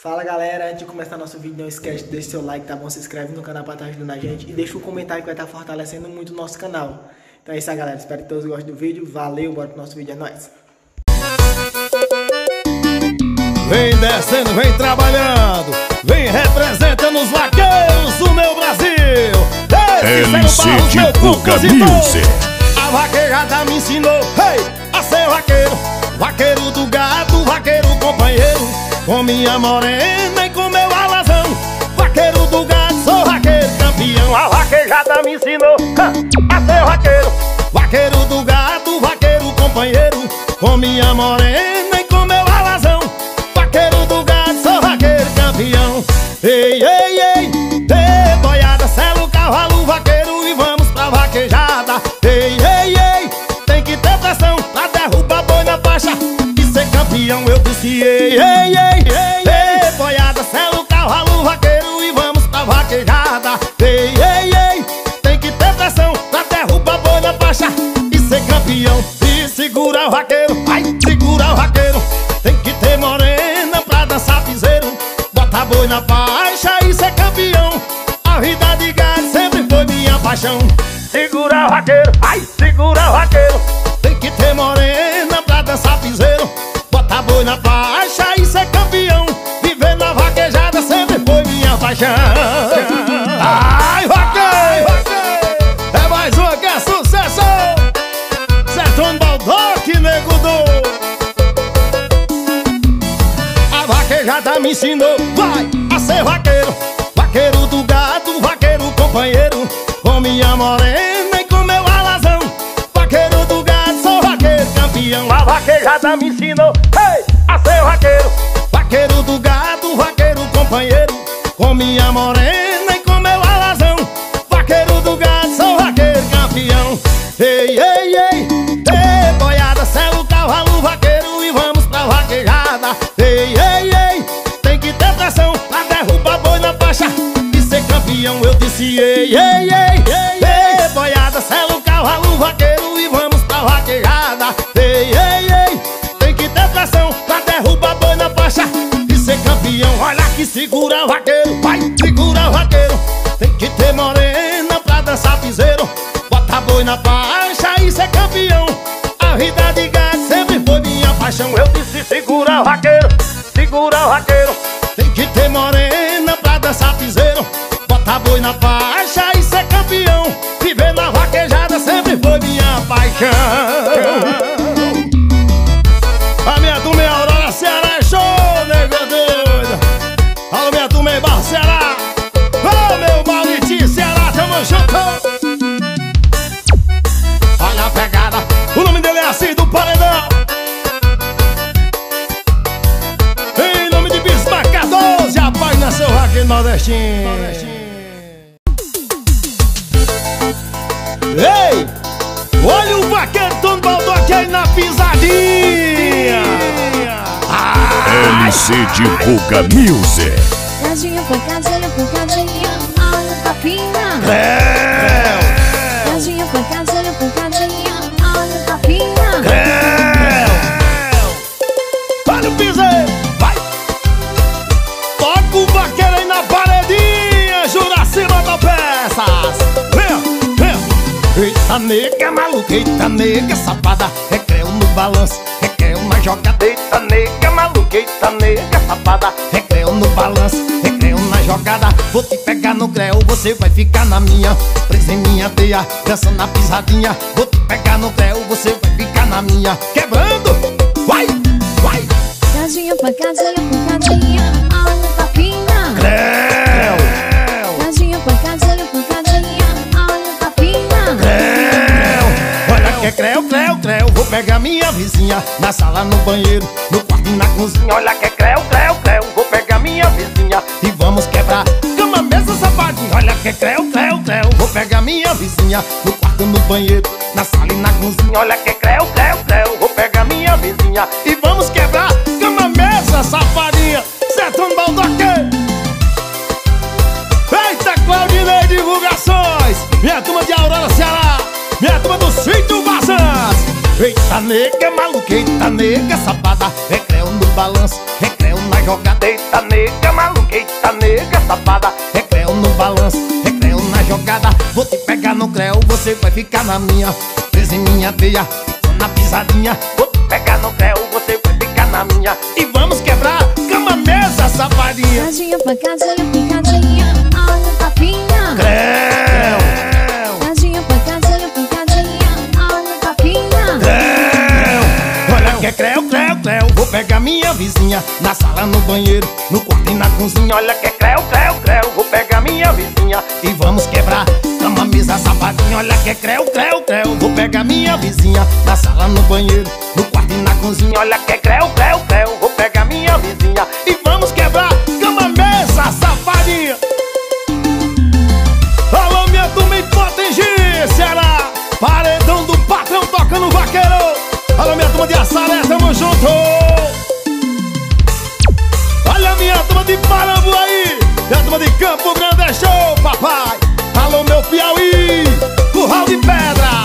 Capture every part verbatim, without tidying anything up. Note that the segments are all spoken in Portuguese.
Fala galera, antes de começar nosso vídeo, não esquece de deixar seu like, tá bom? Se inscreve no canal pra estar ajudando a gente e deixa um comentário que vai estar fortalecendo muito o nosso canal. Então é isso aí galera, espero que todos gostem do vídeo, valeu, bora pro nosso vídeo, é nóis! Vem descendo, vem trabalhando, vem representando os vaqueiros do meu Brasil. M C de Guga Music. A vaquejada me ensinou, hey, a ser vaqueiro, vaqueiro do gado, vaqueiro companheiro. Com minha morena e com meu alazão, vaqueiro do gado, sou vaqueiro campeão. A vaquejada me ensinou a ser vaqueiro, vaqueiro do gado, vaqueiro companheiro. Com minha morena e com meu alazão, vaqueiro do gado, sou vaqueiro campeão. Ei, ei, ei, ei, boiada, sela o cavalo vaqueiro e vamos pra vaquejada. Ei, ei, ei, tem que ter pressão pra derrubar boi na faixa e ser campeão. Eu disse ei, ei, ei, ei, ei, boiada, sela o cavalo vaqueiro e vamos pra vaquejada. Ei, ei, ei, tem que ter pressão pra derrubar boi na faixa e ser campeão. E segura o vaqueiro, vai, segura o vaqueiro. Tem que ter morena pra dançar piseiro, bota boi na faixa e ser campeão. A vida de gado sempre foi minha paixão. Segura o vaqueiro, vai, segura o vaqueiro. Tem que ter morena pra dançar piseiro, bota boi na faixa e ser campeão. Viver na vaquejada sempre foi minha paixão. Ai, vaqueiro, é mais uma que é sucesso. Sertão Baldock, nego do. A vaquejada me ensinou, vai, a ser vaqueiro, vaqueiro do gado, vaqueiro companheiro. Com minha morena e com meu alazão, vaqueiro do gado, sou vaqueiro campeão. A vaquejada me ensinou, hey, a ser vaqueiro, vaqueiro do gado, vaqueiro companheiro. Com minha morena e com meu alazão, vaqueiro do gado, sou vaqueiro campeão. Ei, ei, ei, ei, boiada, sela o cavalo vaqueiro e vamos pra vaquejada. Ei, ei, ei, tem que ter pressão pra derrubar boi na faixa e ser campeão. Eu disse ei, ei, ei, ei, ei, boiada, sela o cavalo vaqueiro e vamos pra vaquejada. Ei, ei, ei, tem que ter pressão pra derrubar boi na faixa e ser campeão. Olha que segura o vaqueiro, vai, segura o vaqueiro. Tem que ter morena pra dançar piseiro, bota boi na faixa e ser campeão. A vida de gado sempre foi minha paixão. Eu disse segura o vaqueiro, segura o vaqueiro. Tem que ter morena pra dançar piseiro, bota boi na faixa e ser campeão. Viver na vaquejada sempre foi minha paixão. A minha turma é Aurora, Ceará, é show, nego doido. Alô, minha turma é Barro, Ceará. Ô, meu Mauritinho, Ceará, tamo junto. Olha a pegada, o nome dele é assim, do Paredão. Em nome de Bismarck doze, a paz nasceu aqui no Nordestino. Ei, olha o vaqueiro Tom Baldock aí na pisadinha. M C de Guga Music. Casinha, pancadinha, pancadinha, olha o capinha. É. Casinha, pancadinha, pancadinha, olha o capinha. É. Olha o piseiro, vai. Toca o vaqueiro aí na paredinha, Juraci Motopeças. Vem, vem. Eita nega maluca, eita nega safada, recreio no balanço, recreio na jogada. Eita nega maluca, eita nega safada, recreio no balanço, recreio na jogada. Vou te pegar no greu, você vai ficar na minha, presa em minha teia, dançando na pisadinha. Vou te pegar no greu, você vai ficar na minha, quebrando, vai, vai. Casinha, pancadinha, pancadinha, olha o capinha. Creu, Casinha, pancadinha, pancadinha, olha o capinha. creu. Olha que é creu, creu, creu. Vou pegar minha vizinha na sala, no banheiro, no quarto e na cozinha. Olha que é creu, creu, creu. Vou pegar minha vizinha e vamos quebrar cama, mesa, safadinha. Olha que é creu, creu, creu. Vou pegar minha vizinha no quarto, no banheiro, na sala e na cozinha. Olha que é creu, creu, creu. Vou pegar minha vizinha e vamos quebrar cama, mesa, safadinha. Sertão Baldock. Eita, Claudinei Divulgações, minha turma de Aurora, Ceará, minha turma do Sítio Vazãs. Eita nega maluca, eita nega safada, recreio no balanço, recreio na na jogada. Eita nega, maluca, eita nega, safada. Recreo no balanço, recreo na jogada. Vou te pegar no creu, você vai ficar na minha. Presa em minha teia, na pisadinha. Vou te pegar no creu, você vai ficar na minha. E vamos quebrar cama, mesa, safadinha. Pancadinha, pancadinha, pancadinha, olha o papinha. Creu, Pancadinha, pancadinha, pancadinha, olha o papinha. creu. Olha que é creu, creu, creu. Vou pegar minha vizinha na sala, no banheiro, no quarto e na cozinha. Olha que é creu, creu, creu. Vou pegar minha vizinha e vamos quebrar cama, mesa, safadinha. Olha que é creu, creu, creu. Vou pegar minha vizinha na sala, no banheiro, no quarto e na cozinha. Olha que é creu, creu, creu. Vou pegar minha vizinha e vamos quebrar cama, mesa, safadinha. Alô, minha turma em Potengi, Ceará. Paredão do patrão tocando vaqueiro. Alô, minha turma de Assaré, tamo junto. Olha a minha turma de Parambu aí. Minha turma de Campo Grande é show, papai. Alô, meu Piauí, curral de pedra.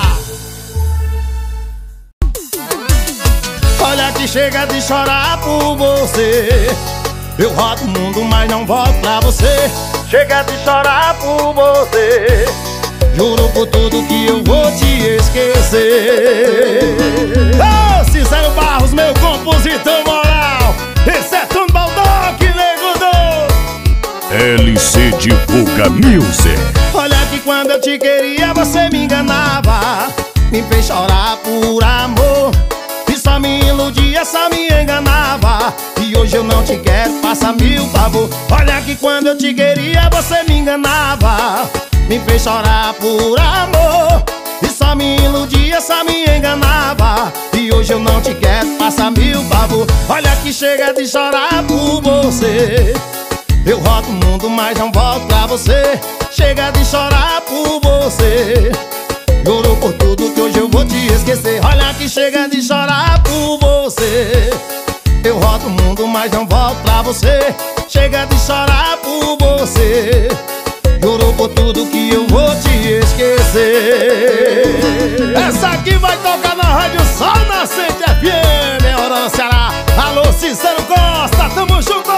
Olha que chega de chorar por você. Eu rodo o mundo, mas não volto pra você. Chega de chorar por você. Juro por tudo que eu vou te esquecer. Ô, oh, Cícero Barros, meu compositor moral. Esse é Tom Baldock, nego do L C Divulga Music. Olha que quando eu te queria você me enganava, me fez chorar por amor. E só me iludia, só me enganava. E hoje eu não te quero, faça mil favor. Olha que quando eu te queria você me enganava, me fez chorar por amor. E só me iludia, só me enganava. E hoje eu não te quero, faça mil favor. Olha que chega de chorar por você. Eu rodo o mundo, mas não volto pra você. Chega de chorar por você. Juro por tudo que hoje eu vou te esquecer. Olha que chega de chorar por você. Eu rodo o mundo, mas não volto pra você. Chega de chorar por você. Juro por tudo que eu vou te esquecer. Essa aqui vai tocar na Rádio Sol Nascente F M, é Ororo, Ceará. Alô, Cícero Costa, tamo junto.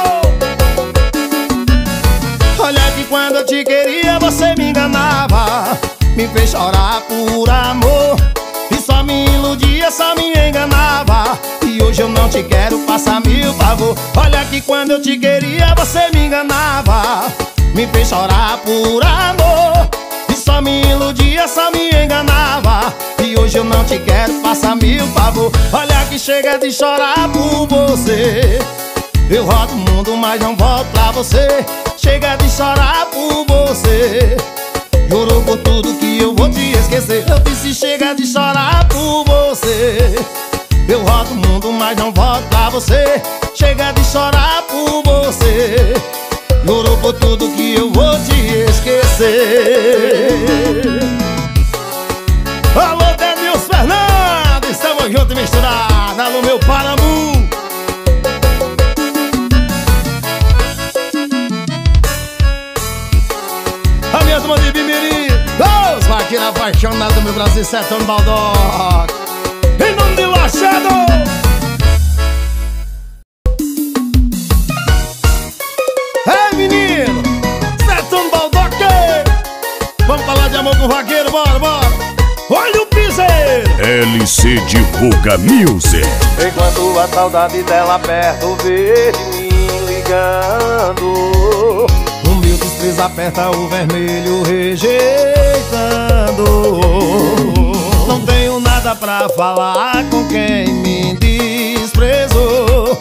Olha que quando eu te queria você me enganava, me fez chorar por amor. E só me iludia, só me enganava. E hoje eu não te quero, faça mil favor. Olha que quando eu te queria você me enganava, me fez chorar por amor. E só me iludia, só me enganava. E hoje eu não te quero, faça mil favor. Olha que chega de chorar por você. Eu rodo o mundo, mas não volto pra você. Chega de chorar por você. Juro por tudo que eu vou te esquecer. Eu disse chega de chorar por você. Eu rodo o mundo, mas não volto pra você. Chega de chorar por você. Juro por tudo que eu vou te esquecer. Alô, Denilson Fernandes, estamos juntos e misturados. Alô, meu Parambu. A minha turma de Bimirim, os vaqueiros apaixonados do meu Brasil, Sertão Baldock. Em nome de Machado. Ei, menino, Sertão Baldock. Vamos falar de amor com o vaqueiro, bora, bora. Olha o piseiro. L C Divulga Music. Enquanto a saudade dela perto vê de mim ligando, o meu desprezo aperta o vermelho rejeitando. Não tenho nada pra falar com quem me desprezou,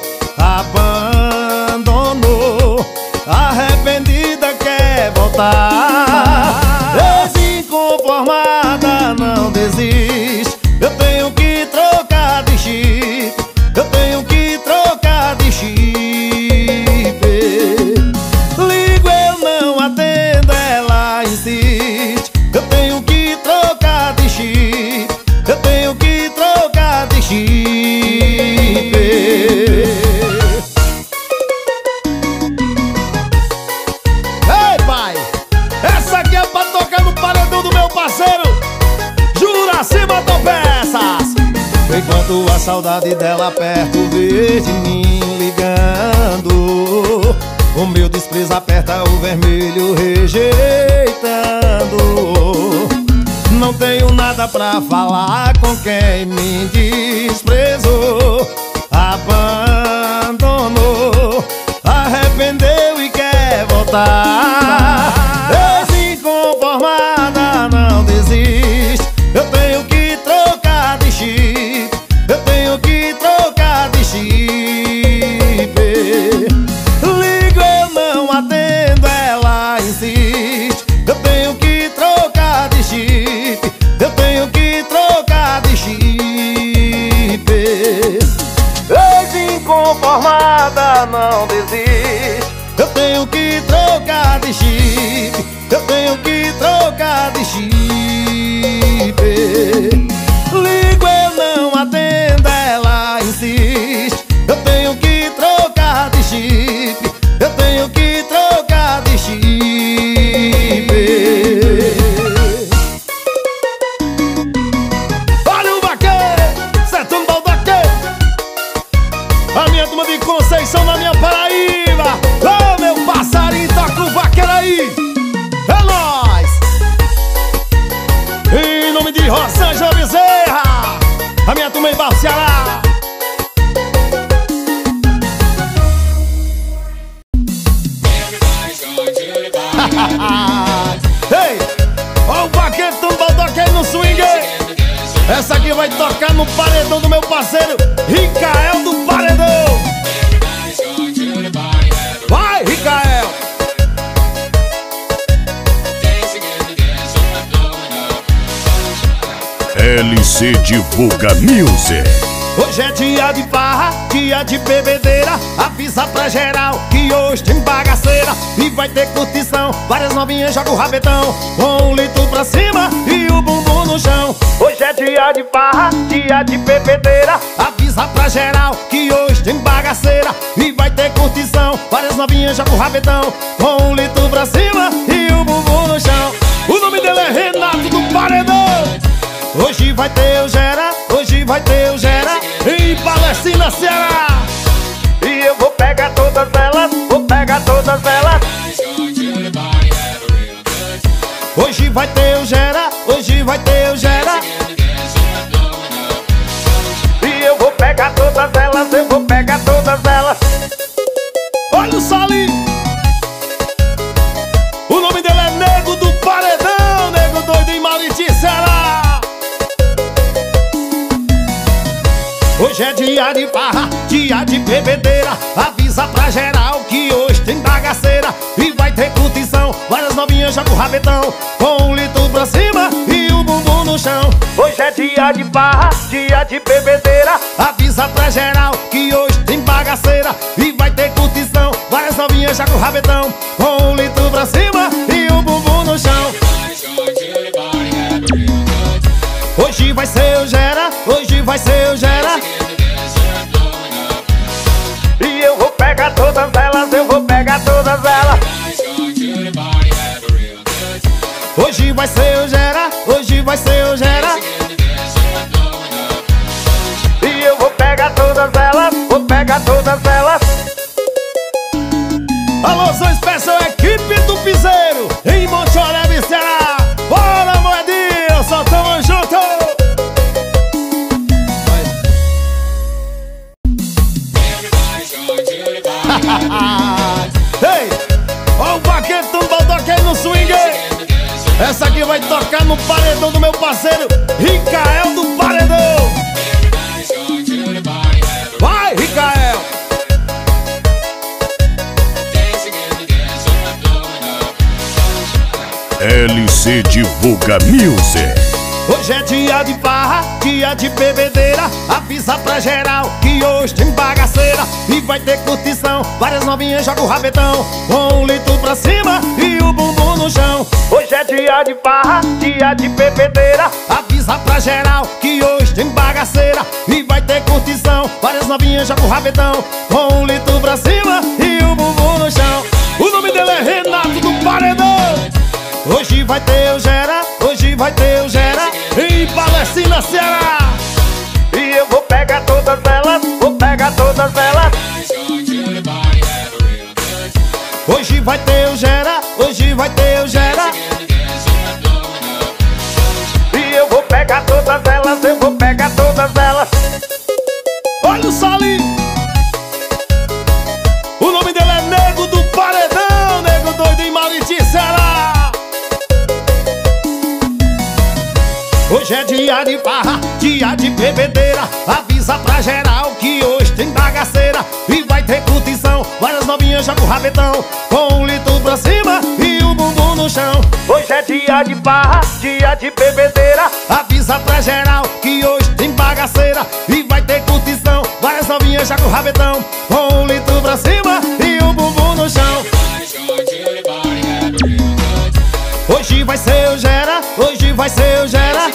abandonou, arrependida quer voltar. Desinconformada não desiste. Eu tenho que trocar de chip. Eu tenho que trocar de chip. Ligo, eu não atendo, ela insiste. Eu tenho que trocar de chip. Eu tenho que trocar de chip. Ei, pai, essa aqui é pra tocar no paredão do meu parceiro Juraci Motopeças. Enquanto a saudade dela perto vê de mim ligando, negando. O meu desprezo aperta o vermelho rejeitando. Não tenho nada pra falar com quem me desprezou, abandonou, arrependeu e quer voltar. Desinconformada, não desiste. Eu tenho que trocar de chip. Eu tenho que trocar de chip. Ligo, eu não atendo, ela insiste. Eu tenho que trocar de chip. Eu tenho que trocar de chip. Desinconformada, não desiste. Eu tenho que trocar de chip. Eu tenho que trocar de chip. Ligo, eu não atendo, ela insiste. Eu tenho que trocar de chip. Eu tenho que trocar de chip. Olha o vaqueiro, Sertão do Baldaqueiro. A minha turma de Conceição, na minha Paraíba. Ô, oh, meu passarinho, toca o vaqueiro aí. É nóis. Em nome de Rosângela Bezerra, a minha turma em Barro Ceará. Ei, ó o vaqueiro do Baldaqueiro no swing. Essa aqui vai tocar no paredão do meu parceiro Ricael do Paredão. Vai, Ricael. L C Divulga Music. Hoje é dia de farra, dia de bebedeira. Avisa pra geral que hoje tem bagaceira. E vai ter curtição, várias novinhas jogam o rabetão, com um litro pra cima e o bumbum no chão. Hoje é dia de farra, dia de bebedeira. Avisa pra geral que hoje tem bagaceira. E vai ter curtição, várias novinhas jogam o rabetão, com um litro pra cima e o bumbum no chão. O nome dele é Renato do Paredão. Hoje vai ter o Gera, hoje vai ter o Gera em Palestina, Ceará. E eu vou pegar todas elas, vou pegar todas elas. Hoje vai ter o Gera, hoje vai ter o Gera. E eu vou pegar todas elas, eu vou pegar todas elas. Olha o Salim. O nome dele é Nego do Paredão, Nego doido em Mariti, Ceará. Hoje é dia de farra, dia de bebedeira. Avisa pra geral que hoje tem bagaceira. E vai ter curtição, várias novinhas jogam o rabetão, com um litro pra cima e o bumbum no chão. Hoje é dia de farra, dia de bebedeira. Avisa pra geral que hoje tem bagaceira. E vai ter curtição, várias novinhas jogam o rabetão, com um litro pra cima e o bumbum no chão. Hoje vai ser o Gera, hoje vai ser o Gera. E eu vou pegar todas elas, eu vou pegar todas elas. Hoje vai ser o Gera, hoje vai ser o Gera. E eu vou pegar todas elas, vou pegar todas elas. Alôzão especial, equipe do Piseiro em Monte Oreb, Ceará. Bora, moedinha, só tamo junto. Ei, ó o vaqueiro do Baldaqueiro no swing. Essa aqui vai tocar no paredão do meu parceiro Ricael do Paredão. Vai, Ricael. L C Divulga Music. Hoje é dia de farra, dia de bebedeira. Avisa pra geral que hoje tem bagaceira. E vai ter curtição, várias novinhas jogam o rabetão, com um litro pra cima e o bumbum no chão. Hoje é dia de farra, dia de bebedeira. Avisa pra geral que hoje tem bagaceira. E vai ter curtição, várias novinhas jogam o rabetão, com um litro pra cima e o bumbum no chão. O nome dele é Renato do Paredão. Hoje vai ter o Gera, hoje vai ter o Gera em Palestina, Ceará. E eu vou pegar todas elas, vou pegar todas elas. dia de farra, dia de bebedeira. Avisa pra geral que hoje tem bagaceira e vai ter curtição. Várias novinhas jogam o rabetão com um litro pra cima e o bumbum no chão. Hoje é dia de farra, dia de bebedeira. Avisa pra geral que hoje tem bagaceira e vai ter curtição. Várias novinhas jogam o rabetão com um litro pra cima e o bumbum no chão. Hoje vai ser o Gera, hoje vai ser o Gera.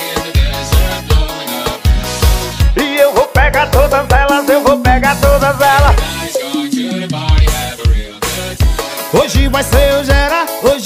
E eu vou pegar todas elas, eu vou pegar todas elas. Hoje vai ser o Gera, hoje